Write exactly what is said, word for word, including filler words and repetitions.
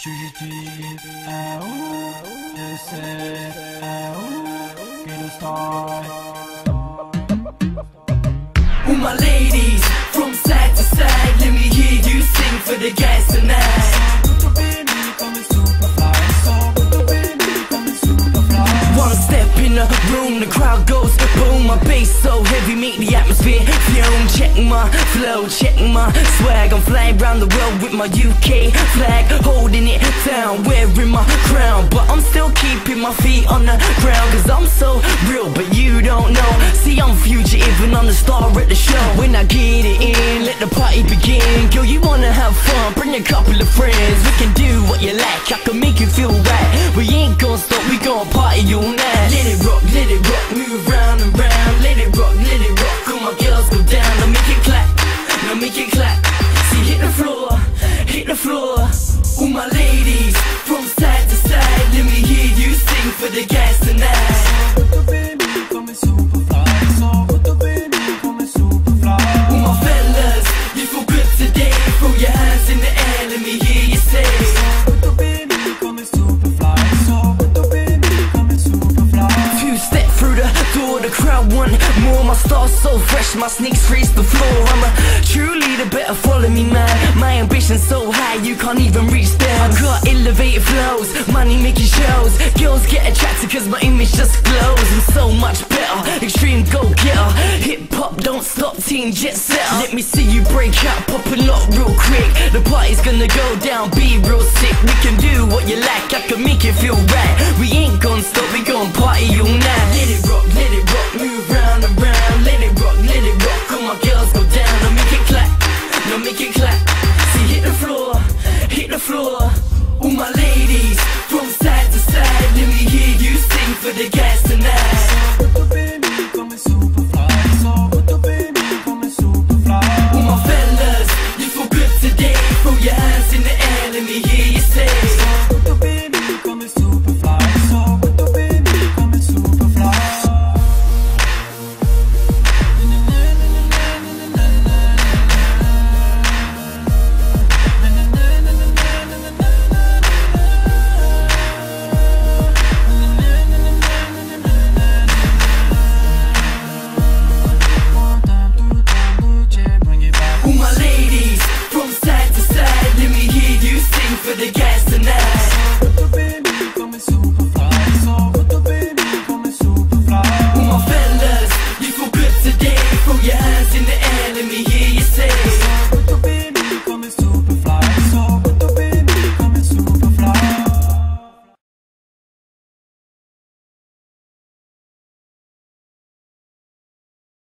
Je suis un ouf, je sais, un ouf, que le style. All my ladies, from side to side, let me hear you sing for the guys tonight. One step in the room, the crowd goes boom. My bass so heavy, make the atmosphere fume. Check my flow, check my swag. I'm flying around the world with my U K flag, holding it down, wearing my crown. But I'm still keeping my feet on the ground, cause I'm so real, but you don't know. See, I'm fugitive and I'm the star at the show. When I get it in, let the party begin. Girl, you wanna have fun, bring a couple of friends. We can do what you like, I can make you feel right. We ain't gon' stop, we gon' party all night. Let it rock, let it rock, move round and round. Let it rock, let it rock, all my girls go down. Now make it clap, now make it clap. See, hit the floor, hit the floor. All my ladies, from side to side, let me hear you sing for the guys tonight. All my fellas, you feel good today. Throw your hands in the air, let me hear you say. Few step through the door, the crowd want more. My star's so fresh, my sneaks freeze the floor. I'm a true leader, better follow me, man. My ambition's so high, you can't even reach there. I got elevated flows, money making shows. Girls get attracted cause my image just glows. I'm so much better, extreme go-getter. Hip-hop, don't stop, team jet setter. Let me see you break out, pop a lot real quick. The party's gonna go down, be real sick. We can do what you like, I can make you feel right. We ain't gon' stop, we gon' party all night. Let it rock, let it rock, move round and round. Let it rock, let it rock, all my girls go down. Now make it clap, now make it clap. See, hit the floor, hit the floor. All my ladies, from side to side, let me hear you sing for the guys tonight. All my fellas, you feel good today. Throw your hands in the air.